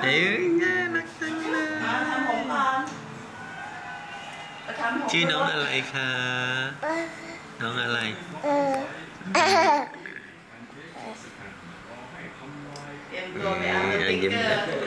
น่ารักจังเลยทำผมก่อนชื่อน้องอะไรคะน้องอะไรเตรียมตัวไปเอาสติ๊กเกอร์